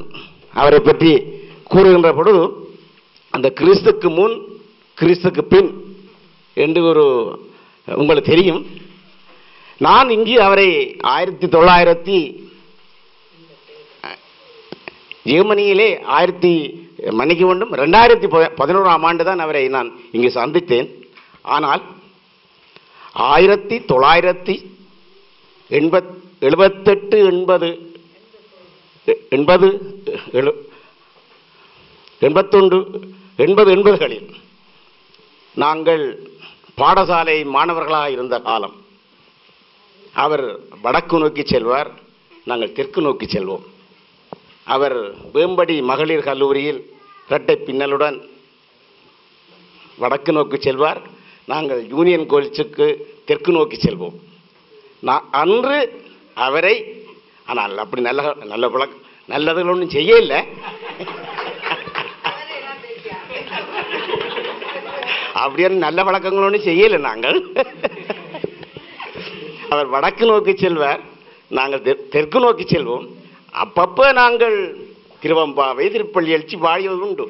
அவரை பற்றி கூறுகின்ற பொழுது அந்த கிறிஸ்துக்கு முன் கிறிஸ்துக்கு பின் என்று ஒரு உங்களுக்கு தெரியும். நான் இங்கு அவரை ஆயிரத்தி தொள்ளாயிரத்தி ஜெர்மனியிலே ஆயிரத்தி மன்னிக்க வேண்டும் ரெண்டாயிரத்தி பதினோராம் ஆண்டு தான் அவரை நான் இங்கு சந்தித்தேன். ஆனால் ஆயிரத்தி தொள்ளாயிரத்தி எண்பத் எழுபத்தெட்டு எண்பது எண்பது எழு எண்பத்தொன்று எண்பது எண்பதுகளில் நாங்கள் பாடசாலை மாணவர்களாக இருந்த காலம். அவர் வடக்கு நோக்கி செல்வார், நாங்கள் தெற்கு நோக்கி செல்வோம். அவர் வேம்படி மகளிர் கல்லூரியில் இரட்டை பின்னலுடன் வடக்கு நோக்கி செல்வார், நாங்கள் யூனியன் கோல்ஸுக்கு தெற்கு நோக்கி செல்வோம். நான் அன்று அவரை, ஆனால் அப்படி நல்ல நல்ல பழக்க நல்லதுகள் ஒன்றும் செய்யல, அப்படியான நல்ல பழக்கங்கள் ஒன்றும் செய்யலை நாங்கள். அவர் வடக்கு நோக்கி செல்வார், நாங்கள் தெற்கு நோக்கி செல்வோம். அப்பப்போ நாங்கள் திருவம்பாவை திருப்பள்ளி எழுச்சி பாடியது உண்டு.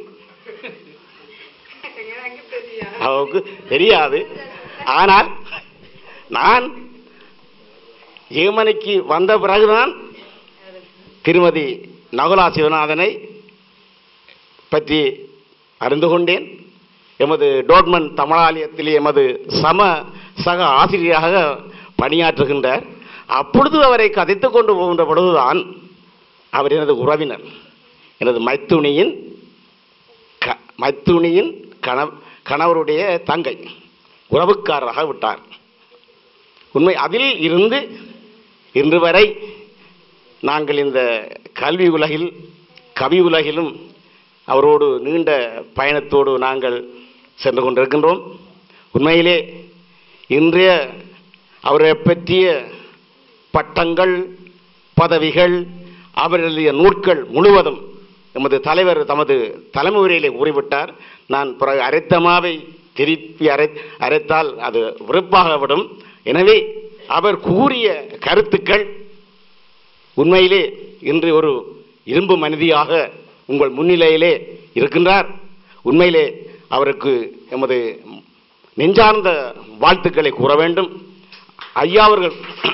அவருக்கு தெரியாது. ஆனால் நான் ஜெர்மனிக்கு வந்த பிறகுதான் திருமதி நகுலா சிவநாதனை பற்றி அறிந்து கொண்டேன். எமது டோட்மன் தமிழாலயத்தில் எமது சம சக ஆசிரியராக பணியாற்றுகின்றார். அப்பொழுது அவரை கதைத்து கொண்டு போகின்ற பொழுதுதான் அவர் எனது உறவினர், எனது மைத்துணியின் க மைத்துணியின் கண கணவருடைய தங்கை உறவுக்காரராக விட்டார். உண்மை அதில் இருந்து இன்று வரை நாங்கள் இந்த கல்வி உலகில் கவி உலகிலும் அவரோடு நீண்ட பயணத்தோடு நாங்கள் சென்று கொண்டிருக்கின்றோம். உண்மையிலே இன்றைய அவரை பற்றிய பட்டங்கள் பதவிகள் அவருடைய நூற்கள் முழுவதும் எமது தலைவர் தமது தலைமை உரையிலே கூறிவிட்டார். நான் பிறகு அரைத்தமாவை திருப்பி அரை அரைத்தால் அது வெறுப்பாகவிடும். எனவே அவர் கூறிய கருத்துக்கள் உண்மையிலே இன்று ஒரு இரும்பு மனிதியாக உங்கள் முன்னிலையிலே இருக்கின்றார். உண்மையிலே அவருக்கு எமது நெஞ்சார்ந்த வாழ்த்துக்களை கூற வேண்டும். ஐயா அவர்கள்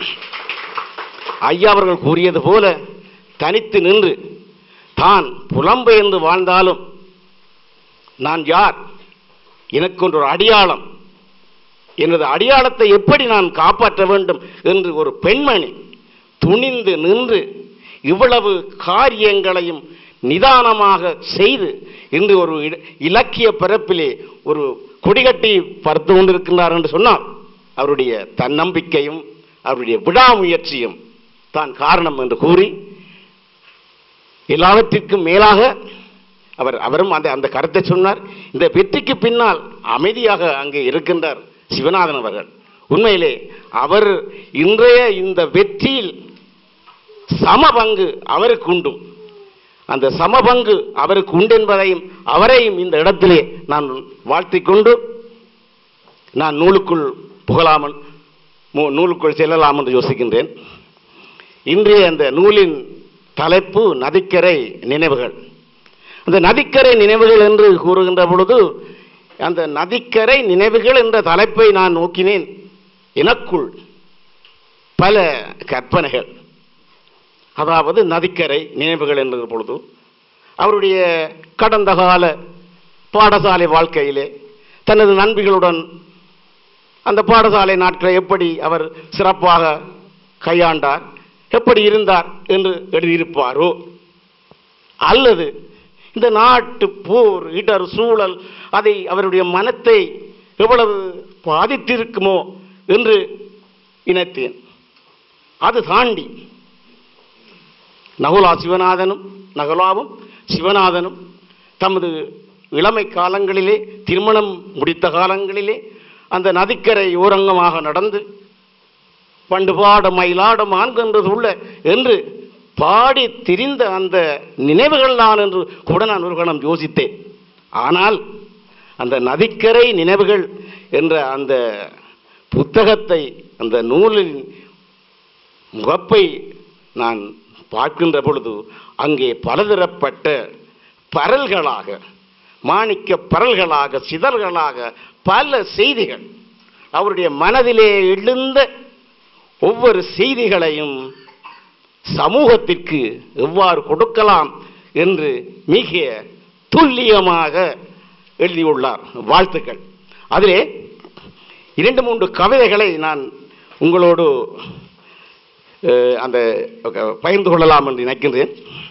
ஐயா அவர்கள் கூறியது போல தனித்து நின்று தான் புலம்பெயர்ந்து வாழ்ந்தாலும் நான் யார், எனக்கு ஒரு அடையாளம், எனது அடையாளத்தை எப்படி நான் காப்பாற்ற வேண்டும் என்று ஒரு பெண்மணி துணிந்து நின்று இவ்வளவு காரியங்களையும் நிதானமாக செய்து இன்று ஒரு இலக்கிய பரப்பிலே ஒரு கொடிகட்டி பறந்து கொண்டிருக்கின்றார் என்று சொன்னால் அவருடைய தன்னம்பிக்கையும் அவருடைய விடாமுயற்சியும் தான் காரணம் என்று கூறி, எல்லாவற்றிற்கும் மேலாக அவர் அவரும் அந்த அந்த கருத்தை சொன்னார். இந்த வெற்றிக்கு பின்னால் அமைதியாக அங்கே இருக்கின்றார் சிவநாதன் அவர்கள். உண்மையிலே அவர் இன்றைய இந்த வெற்றியில் சமபங்கு அவருக்கு உண்டு. அந்த சமபங்கு அவருக்கு உண்டு என்பதையும் அவரையும் இந்த இடத்திலே நான் வாழ்த்திக் கொண்டு நான் நூலுக்குள் புகழாமல் நூலுக்குள் செல்லலாம் என்று யோசிக்கின்றேன். இன்றைய அந்த நூலின் தலைப்பு நதிக்கரை நினைவுகள். அந்த நதிக்கரை நினைவுகள் என்று கூறுகின்ற பொழுது அந்த நதிக்கரை நினைவுகள் என்ற தலைப்பை நான் நோக்கினேன். எனக்குள் பல கற்பனைகள், அதாவது நதிக்கரை நினைவுகள் என்ற பொழுது அவருடைய கடந்த கால பாடசாலை வாழ்க்கையிலே தனது நண்பிகளுடன் அந்த பாடசாலை நாட்களை எப்படி அவர் சிறப்பாக கையாண்டார், எப்படி இருந்தார் என்று எழுதியிருப்பாரோ, அல்லது இந்த நாட்டு போர் இடர் சூழல் அதை அவருடைய மனத்தை எவ்வளவு பாதித்திருக்குமோ என்று நினைத்தேன். அது தாண்டி நகுலா சிவநாதனும் நகுலாவும் சிவநாதனும் தமது இளமை காலங்களிலே திருமணம் முடித்த காலங்களிலே அந்த நதிக்கரை ஓரங்கமாக நடந்து பண்டுபாட மயிலாட மான்கன்றது உள்ள என்று பாடி திரிந்த அந்த நினைவுகள் தான் என்று கூட நான் ஒரு கணம் யோசித்தேன். ஆனால் அந்த நதிக்கரை நினைவுகள் என்ற அந்த புத்தகத்தை, அந்த நூலின் முகப்பை நான் பார்க்கின்ற பொழுது அங்கே பலதரப்பட்ட பரல்களாக, மாணிக்க பரல்களாக, சிதறல்களாக பல செய்திகள், அவருடைய மனதிலே எழுந்த ஒவ்வொரு செய்திகளையும் சமூகத்திற்கு எவ்வாறு கொடுக்கலாம் என்று மிக துல்லியமாக எழுதியுள்ளார். வாழ்த்துக்கள். அதிலே இரண்டு மூன்று கவிதைகளை நான் உங்களோடு அந்த பகிர்ந்து கொள்ளலாம் என்று நினைக்கின்றேன்.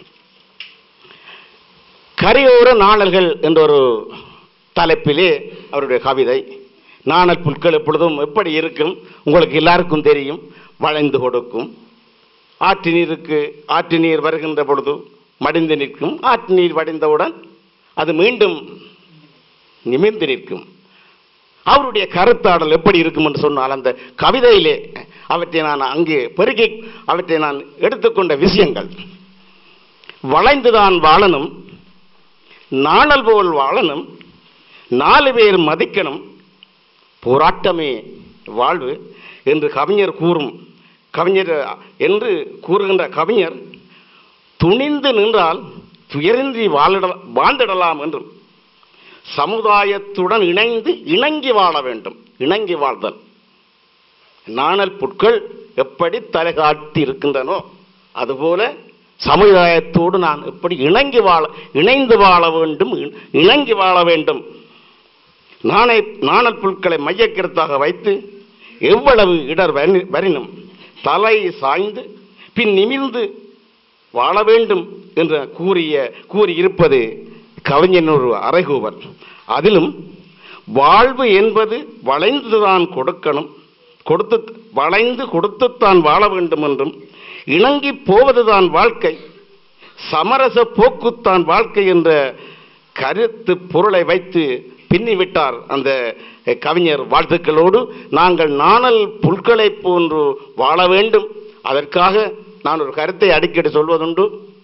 கரையோர நாணல்கள் என்ற ஒரு தலைப்பிலே அவருடைய கவிதை. நாணல் புற்கள் எப்பொழுதும் எப்படி இருக்கும் உங்களுக்கு எல்லாருக்கும் தெரியும். வளைந்து கொடுக்கும். ஆற்று நீருக்கு ஆற்று நீர் வருகின்ற பொழுது மடிந்து நிற்கும். ஆற்று நீர் வடிந்தவுடன் அது மீண்டும் நிமிர்ந்து நிற்கும். அவருடைய கருத்தாடல் எப்படி இருக்கும் என்று சொன்னால், அந்த கவிதையிலே அவற்றை நான் அங்கே பெருகி அவற்றை நான் எடுத்துக்கொண்ட விஷயங்கள், வளைந்துதான் வாழணும், நாணல் போல் வாழணும், நாலு பேர் மதிக்கணும், போராட்டமே வாழ்வு என்று கவிஞர் கூறும் கவிஞர் என்று கூறுகின்ற கவிஞர் துணிந்து நின்றால் துயரின்றி வாழிட வாழ்ந்திடலாம் என்றும், சமுதாயத்துடன் இணைந்து இணங்கி வாழ வேண்டும். இணங்கி வாழ்தல். நாணல் புட்கள் எப்படி தலைகாட்டி இருக்கின்றனோ அதுபோல சமுதாயத்தோடு நான் எப்படி இணங்கி வாழ இணைந்து வாழ வேண்டும், இணங்கி வாழ வேண்டும். நாணை நாணல் புட்களை மையக்கருத்தாக வைத்து எவ்வளவு இடர் வரினும் தலை சாய்ந்து பின் நிமிர்ந்து வாழ வேண்டும் என்று கூறிய கூறியிருப்பது கவிஞன் ஒரு அறைகூவல். அதிலும் வாழ்வு என்பது வளைந்துதான் கொடுக்கணும், கொடுத்து வளைந்து கொடுத்துத்தான் வாழ வேண்டும் என்றும், இணங்கி போவதுதான் வாழ்க்கை, சமரச போக்குத்தான் வாழ்க்கை என்ற கருத்து பொருளை வைத்து பின்னிவிட்டார் அந்த கவிஞர். வாழ்த்துக்களோடு நாங்கள் நாணல் புல்களை போன்று வாழ வேண்டும். அதற்காக நான் ஒரு கருத்தை அடிக்கடி சொல்வதுண்டு.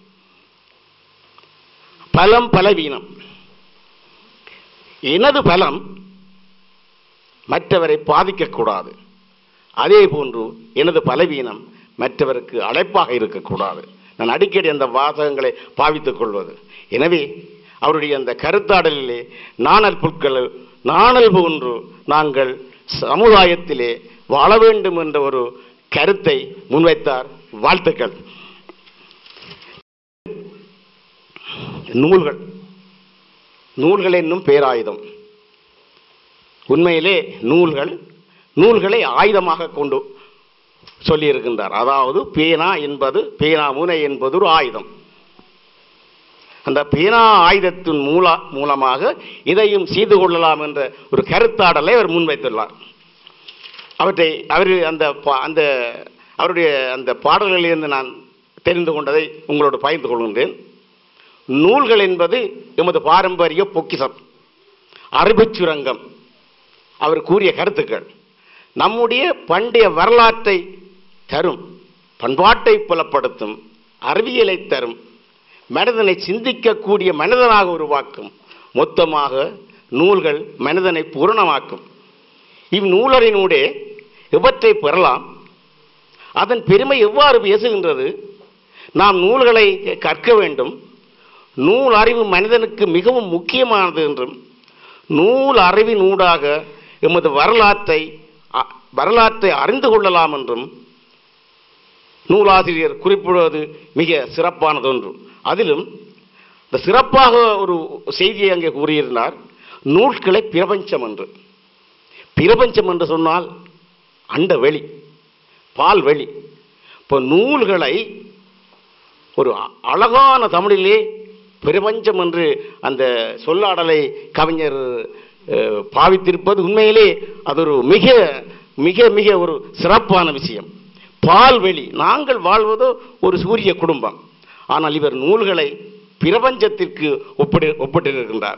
பலம் பலவீனம். எனது பலம் மற்றவரை பாதிக்கக்கூடாது, அதே போன்று எனது பலவீனம் மற்றவருக்கு அழைப்பாக இருக்கக்கூடாது. நான் அடிக்கடி அந்த வாசகங்களை பாவித்துக் கொள்வது. எனவே அவருடைய அந்த கருத்தாடலிலே நாணல் புட்கள் நாணல் போன்று நாங்கள் சமுதாயத்திலே வாழ வேண்டும் என்ற ஒரு கருத்தை முன்வைத்தார். வாழ்த்துக்கள். நூல்கள் நூல்கள் என்னும் பேராயுதம். உண்மையிலே நூல்கள் நூல்களை ஆயுதமாக கொண்டு சொல்லியிருக்கின்றார். அதாவது பேனா என்பது பேனா முனை என்பது ஒரு ஆயுதம். அந்த பேனா ஆயுதத்தின் மூல மூலமாக இதையும் செய்து கொள்ளலாம் என்ற ஒரு கருத்தாடலை அவர் முன்வைத்துள்ளார். அவற்றை அவர் அந்த அந்த அவருடைய அந்த பாடல்களிலிருந்து நான் தெரிந்து கொண்டதை உங்களோடு பகிர்ந்து கொள்கின்றேன். நூல்கள் என்பது எமது பாரம்பரிய பொக்கிஷம், அறிவுச் சுரங்கம். அவர் கூறிய கருத்துக்கள் நம்முடைய பண்டைய வரலாற்றை தரும், பண்பாட்டை புலப்படுத்தும், அறிவியலை தரும், மனிதனை சிந்திக்கக்கூடிய மனிதனாக உருவாக்கும். மொத்தமாக நூல்கள் மனிதனை பூரணமாக்கும். இந்நூலரினூடே எவற்றை பெறலாம், அதன் பெருமை எவ்வாறு பேசுகின்றது. நாம் நூல்களை கற்க வேண்டும். நூல் அறிவு மனிதனுக்கு மிகவும் முக்கியமானது என்றும், நூல் அறிவினூடாக எமது வரலாற்றை வரலாற்றை அறிந்து கொள்ளலாம் என்றும் நூலாசிரியர் குறிப்பிடுவது மிக சிறப்பானது ஒன்று. அதிலும் இந்த சிறப்பாக ஒரு செய்தியை அங்கே கூறியிருந்தார். நூல்களை பிரபஞ்சம் என்று. பிரபஞ்சம் என்று சொன்னால் அண்ட வெளி, பால் வெளி. இப்போ நூல்களை ஒரு அழகான தமிழிலே பிரபஞ்சம் என்று அந்த சொல்லாடலை கவிஞர் பாவித்திருப்பது உண்மையிலே அது ஒரு மிக மிக மிக ஒரு சிறப்பான விஷயம். பால்வெளி. நாங்கள் வாழ்வதோ ஒரு சூரிய குடும்பம். ஆனால் இவர் நூல்களை பிரபஞ்சத்திற்கு ஒப்பிடு ஒப்பிட்டிருக்கின்றார்.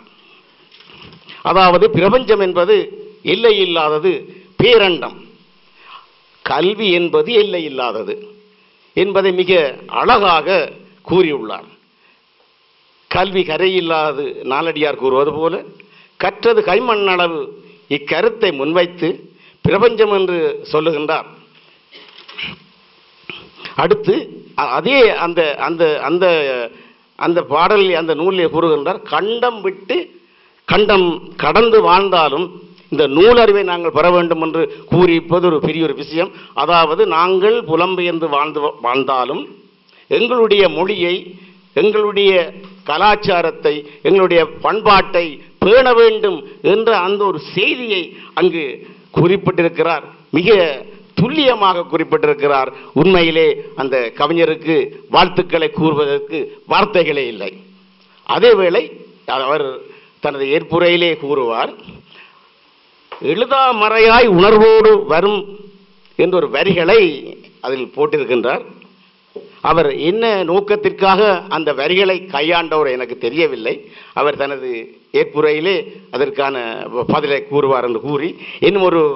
அதாவது பிரபஞ்சம் என்பது எல்லை இல்லாதது, பேரண்டம். கல்வி என்பது எல்லை இல்லாதது என்பதை மிக அழகாக கூறியுள்ளார். கல்வி கரையில்லாது நாலடியார் கூறுவது போல கற்றது கைமண்ணளவு இக்கருத்தை முன்வைத்து பிரபஞ்சம் என்று சொல்லுகின்றார். அடுத்து அதே அந்த அந்த அந்த அந்த பாடலில் அந்த நூலிலே கூறுகின்றார், கண்டம் விட்டு கண்டம் கடந்து வாழ்ந்தாலும் இந்த நூலறிவை நாங்கள் பெற வேண்டும் என்று கூறியிருப்பது ஒரு பெரிய ஒரு விஷயம். அதாவது நாங்கள் புலம்பெயர்ந்து வாழ்ந்து வாழ்ந்தாலும் எங்களுடைய மொழியை, எங்களுடைய கலாச்சாரத்தை, எங்களுடைய பண்பாட்டை பேண வேண்டும் என்ற அந்த ஒரு செய்தியை அங்கு குறிப்பிட்டிருக்கிறார். மிக துல்லியமாக குறிப்பிட்டிருக்கிறார். உண்மையிலே அந்த கவிஞருக்கு வாழ்த்துக்களை கூறுவதற்கு வார்த்தைகளே இல்லை. அதேவேளை அவர் தனது ஏற்புரையிலே கூறுவார், எழுதாமறையாய் உணர்வோடு வரும் என்ற ஒரு வரிகளை அதில் போட்டிருக்கின்றார். அவர் என்ன நோக்கத்திற்காக அந்த வரிகளை கையாண்டவர் எனக்கு தெரியவில்லை. அவர் தனது ஏற்புரையிலே அதற்கான பதிலை கூறுவார் என்று கூறி இன்னும் ஒரு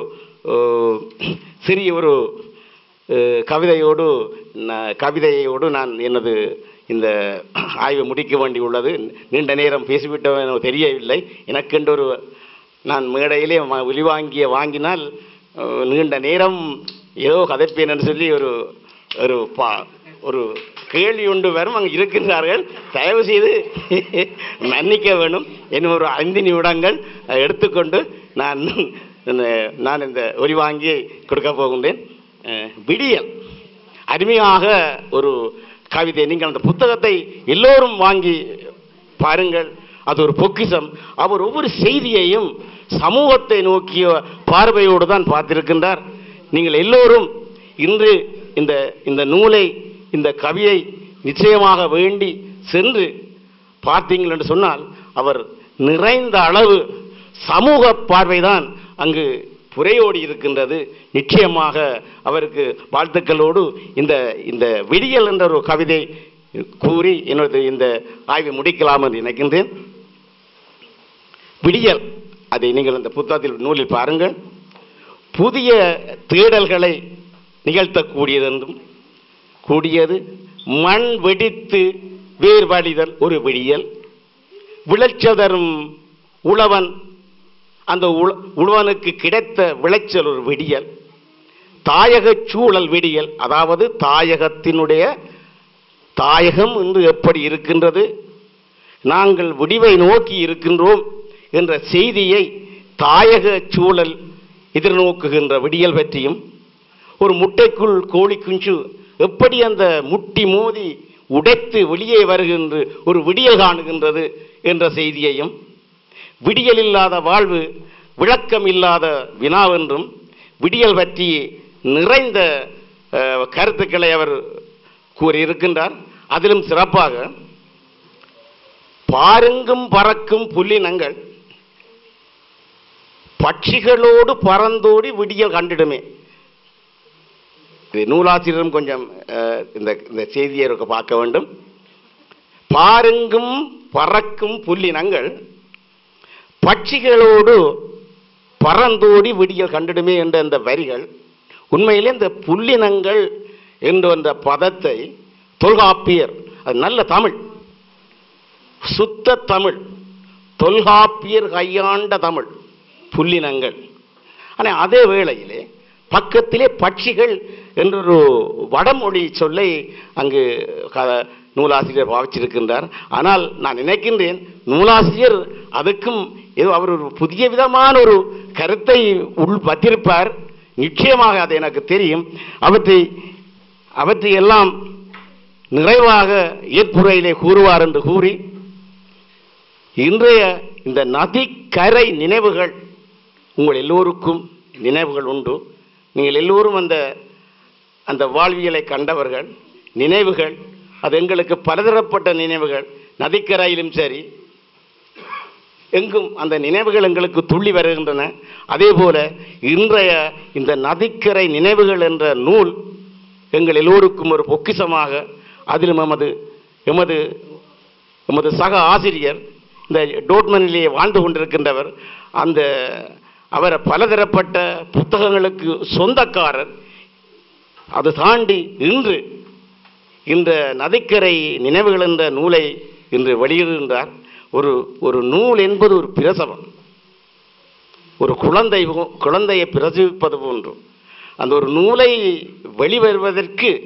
சிறிய ஒரு கவிதையோடு கவிதையோடு நான் எனது இந்த ஆய்வை முடிக்க வேண்டியுள்ளது. நீண்ட நேரம் பேசிவிட்டவன் தெரியவில்லை. எனக்கென்று ஒரு நான் மேடையிலே ஒலிவாங்கிய வாங்கினால் நீண்ட நேரம் ஏதோ கதைப்பேன் என்று சொல்லி ஒரு ஒரு பா ஒரு கேள்வி ஒன்று வரும். அங்கே இருக்கின்றார்கள், தயவு செய்து மன்னிக்க வேணும். இன்னும் ஒரு ஐந்து நிமிடங்கள் எடுத்துக்கொண்டு நான் நான் இந்த ஒலிவாங்கியை கொடுக்க போகின்றேன். விடியல் அருமையாக ஒரு கவிதை. நீங்கள் அந்த புத்தகத்தை எல்லோரும் வாங்கி பாருங்கள். அது ஒரு பொக்கிஷம். அவர் ஒவ்வொரு செய்தியையும் சமூகத்தை நோக்கிய பார்வையோடு தான் பார்த்திருக்கின்றார். நீங்கள் எல்லோரும் இன்று இந்த இந்த நூலை, இந்த கவியை நிச்சயமாக வேண்டி சென்று பார்த்தீங்கள் என்று சொன்னால் அவர் நிறைந்த அளவு சமூக பார்வைதான் அங்கு புரையோடி இருக்கின்றது. நிச்சயமாக அவருக்கு வாழ்த்துக்களோடு இந்த இந்த விடியல் என்ற ஒரு கவிதை கூறி என்னோட இந்த ஆய்வை முடிக்கலாம் என்று நினைக்கின்றேன். விடியல், அதை நீங்கள் அந்த புத்தகத்தில் நூலில் பாருங்கள். புதிய தேடல்களை நிகழ்த்தக்கூடியதென்றும் கூடியது மண் வெடித்து வேர்வழிதல் ஒரு விடியல், விளைச்சல் தரும் உழவன் அந்த உழவனுக்கு கிடைத்த விளைச்சல் ஒரு விடியல், தாயக சூழல் விடியல், அதாவது தாயகத்தினுடைய தாயகம் இன்று எப்படி இருக்கின்றது, நாங்கள் விடிவை நோக்கி இருக்கின்றோம் என்ற செய்தியை தாயக சூழல் எதிர்நோக்குகின்ற விடியல் பற்றியும், ஒரு முட்டைக்குள் கோழி குஞ்சு எப்படி அந்த முட்டி மோதி உடைத்து வெளியே வருகின்ற ஒரு விடியல் காணுகின்றது என்ற செய்தியையும், விடியல் இல்லாத வாழ்வு விளக்கம் இல்லாத வினாவென்றும் விடியல் பற்றி நிறைந்த கருத்துக்களை அவர் கூறியிருக்கின்றார். அதிலும் சிறப்பாக பாருங்கும் பறக்கும் புல்லினங்கள் பட்சிகளோடு பறந்தோடி விடியல் கண்டிடுமே. இது நூலாசிரியரும் கொஞ்சம் இந்த இந்த செய்தியை பார்க்க வேண்டும். பாருங்கும் பறக்கும் புல்லினங்கள் பட்சிகளோடு பறந்தோடி விடியல் கண்டிடுமே என்ற இந்த வரிகள், உண்மையிலே இந்த புல்லினங்கள் என்ற அந்த பதத்தை தொல்காப்பியர், அது நல்ல தமிழ், சுத்த தமிழ், தொல்காப்பியர் கையாண்ட தமிழ் புல்லினங்கள். ஆனால் அதே வேளையிலே பக்கத்திலே பட்சிகள் என்றொரு வடமொழி சொல்லை அங்கு நூலாசிரியர் பாவிச்சிருக்கின்றார். ஆனால் நான் நினைக்கின்றேன் நூலாசிரியர் அதுக்கும் ஏதோ அவர் ஒரு புதிய விதமான ஒரு கருத்தை உள் பற்றிருப்பார். நிச்சயமாக அது எனக்கு தெரியும். அவற்றை அவற்றை எல்லாம் நிறைவாக ஏற்புரையிலே கூறுவார் என்று கூறி, இன்றைய இந்த நதிக்கரை நினைவுகள் உங்கள் எல்லோருக்கும் நினைவுகள் உண்டு. நீங்கள் எல்லோரும் அந்த அந்த வாழ்வியலை கண்டவர்கள். நினைவுகள் அது எங்களுக்கு பலதரப்பட்ட நினைவுகள், நதிக்கரையிலும் சரி எங்கும் அந்த நினைவுகள் எங்களுக்கு துள்ளி வருகின்றன. அதே போல இன்றைய இந்த நதிக்கரை நினைவுகள் என்ற நூல் எங்கள் எல்லோருக்கும் ஒரு பொக்கிஷமாக, அதிலும் எமது எமது எமது சக ஆசிரியர் இந்த டோட்மனிலே வாழ்ந்து கொண்டிருக்கின்றவர், அந்த அவரை பலதரப்பட்ட புத்தகங்களுக்கு சொந்தக்காரர். அது தாண்டி இன்று இந்த நதிக்கரை நினைவுகள் என்ற நூலை இன்று வெளியிடுகின்றார். ஒரு ஒரு நூல் என்பது ஒரு பிரசவம், ஒரு குழந்தை குழந்தையை பிரசவிப்பது போன்று. அந்த ஒரு நூலை வெளிவருவதற்கு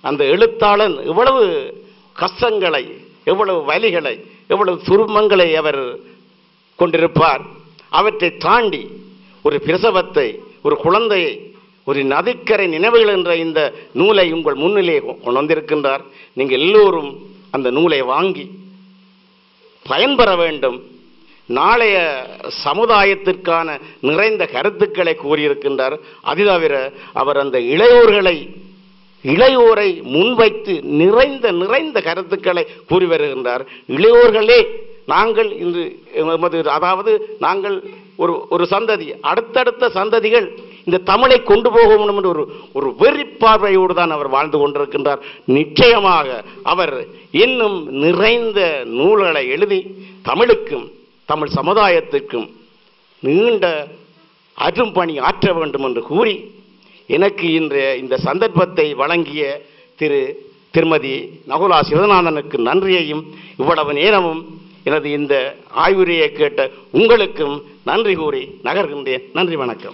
அந்த எழுத்தாளன் எவ்வளவு கஷ்டங்களை, எவ்வளவு வலிகளை, எவ்வளவு துன்பங்களை அவர் கொண்டிருப்பார். அவற்றை தாண்டி ஒரு பிரசவத்தை, ஒரு குழந்தையை, ஒரு நதிக்கரை நினைவுகள் என்ற இந்த நூலை உங்கள் முன்னிலே கொண்டு வந்திருக்கின்றார். நீங்கள் எல்லோரும் அந்த நூலை வாங்கி பயன்பெற வேண்டும். நாளைய சமுதாயத்திற்கான நிறைந்த கருத்துக்களை கூறியிருக்கின்றார். அது தவிர அவர் அந்த இளையோர்களை இளையோரை முன்வைத்து நிறைந்த நிறைந்த கருத்துக்களை கூறி வருகின்றார். இளையோர்களே நாங்கள் இன்று எமது, அதாவது நாங்கள் ஒரு ஒரு சந்ததி, அடுத்தடுத்த சந்ததிகள் இந்த தமிழை கொண்டு போக வேண்டும் என்று ஒரு ஒரு வெறி பார்வையோடு தான் அவர் வாழ்ந்து கொண்டிருக்கின்றார். நிச்சயமாக அவர் இன்னும் நிறைந்த நூல்களை எழுதி தமிழுக்கும் தமிழ் சமுதாயத்திற்கும் நீண்ட அரும்பணி ஆற்ற வேண்டும் என்று கூறி, எனக்கு இன்று இந்த சந்தர்ப்பத்தை வழங்கிய திரு திருமதி நகுலா சிவநாதனுக்கு நன்றியையும், இவ்வளவு நேரமும் எனது இந்த ஆய்வுரையை கேட்ட உங்களுக்கும் நன்றி கூறி நகர்கின்றேன். நன்றி, வணக்கம்.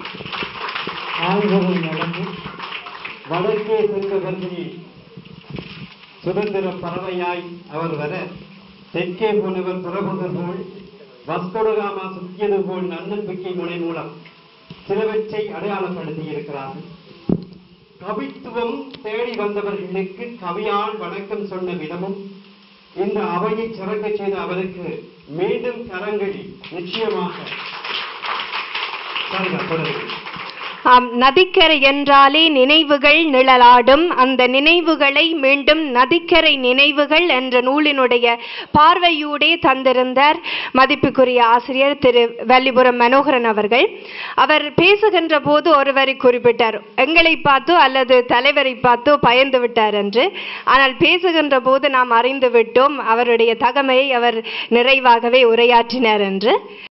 வடக்கே சென்றவர்கள் சுதந்திர பறவையாய் அவர் வர, தெற்கே போனவர் புறபுதர் போல், வஸ்கோடகாமா சுற்றியது போல் நன்னம்பிக்கை முனை மூலம் சிலவற்றை அடையாளப்படுத்தி இருக்கிறார்கள். கவித்துவம் தேடி வந்தவர்களுக்கு கவியால் வணக்கம் சொன்ன விதமும் இந்த அவையை சிறக்க செய்த அவருக்கு மீண்டும் கரங்களில் நிச்சயமாக தொடரும். ஆம், நதிக்கரை என்றாலே நினைவுகள் நிழலாடும். அந்த நினைவுகளை மீண்டும் நதிக்கரை நினைவுகள் என்ற நூலினுடைய பார்வையூடே தந்திருந்தார் மதிப்புக்குரிய ஆசிரியர் திரு வல்லிபுரம் மனோகரன் அவர்கள். அவர் பேசுகின்ற போது ஒருவரை குறிப்பிட்டார், எங்களை பார்த்தோ அல்லது தலைவரை பார்த்தோ பயந்து விட்டார் என்று. ஆனால் பேசுகின்ற போது நாம் அறிந்து விட்டோம் அவருடைய தகமையை அவர் நிறைவாகவே உரையாற்றினார் என்று.